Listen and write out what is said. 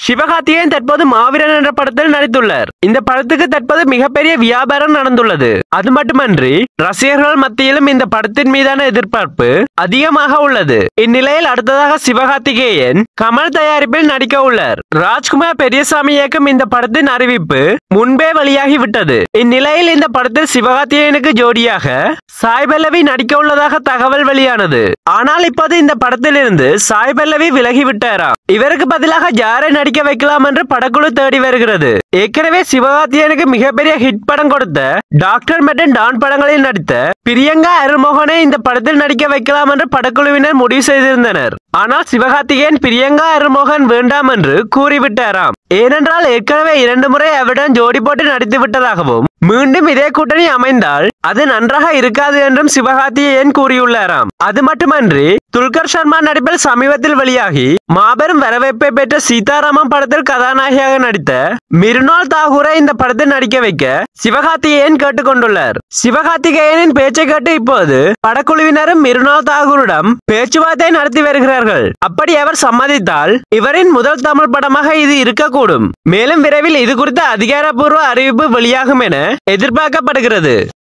சிவகார்த்திகேயன் தற்போது மாவீரன் என்ற படத்தில் நடித்துள்ளார். இந்த படத்துக்கு தற்போது மிகப்பெரிய வியாபாரம் நடந்துள்ளது. அது மட்டுமன்றி ரசிகர்கள் மத்தியிலும் இந்த படத்தின் மீதான எதிர்பார்ப்பு அதிகமாக உள்ளது. இந்நிலையில் அடுத்ததாக சிவகார்த்திகேயன் கமல் தயாரிப்பில் நடிக்க உள்ளார். ராஜ்குமார் பெரியசாமி இயக்கும் இந்த படத்தின் அறிவிப்பு முன்பே வெளியாகி விட்டது. இந்நிலையில் இந்த படத்தில் சிவகார்த்திகேயனுக்கு ஜோடியாக சாய் பல்லவி நடிக்க உள்ளதாக தகவல் வெளியானது. ஆனால் இப்போது இந்த படத்தில் இருந்து சாய் பல்லவி விலகிவிட்டாராம். இவருக்கு பதிலாக யாரை நடிக்க வைக்கலாம் என்று படக்குழு தேடி வருகிறது. ஏற்கனவே சிவகார்த்திகேயனுக்கு மிகப்பெரிய ஹிட் படம் கொடுத்த டாக்டர் மற்றும் டான் படங்களில் நடித்த பிரியங்கா அருள்மோகனை இந்த படத்தில் நடிக்க வைக்கலாம் என்று படக்குழுவினர் முடிவு செய்திருந்தனர். ஆனால் சிவகார்த்திகேயன் பிரியங்கா அருள்மோகன் வேண்டாம் என்று கூறிவிட்டாராம். ஏனென்றால் ஏற்கனவே 2 முறை அவருடன் ஜோடி போட்டு நடித்து விட்டதாகவும் மீண்டும் இதே கூட்டணி அமைந்தால் அது நன்றாக இருக்காது என்றும் சிவகார்த்திகேயன் கூறியுள்ளாராம். அது மட்டுமன்றி துல்கர் சல்மான் நடிப்பில் சமீபத்தில் வெளியாகி மாபெரும் வரவேற்பை பெற்ற சீதாராமன் படத்தில் கதாநாயகியாக நடித்த மிருனால் தாகூரை இந்த படத்தில் நடிக்க வைக்க சிவகார்த்திகேயன் கேட்டுக்கொண்டுள்ளார். சிவகார்த்திகேயனின் பேச்சை கேட்டு இப்போது படக்குழுவினரும் மிருனால் தாகூரிடம் பேச்சுவார்த்தை நடத்தி வருகிறார்கள். அப்படி அவர் சம்மதித்தால் இவரின் முதல் தமிழ் படமாக இது இருக்கக்கூடும். மேலும் விரைவில் இது குறித்த அதிகாரப்பூர்வ அறிவிப்பு வெளியாகும் என எதிர்பார்க்கப்படுகிறது.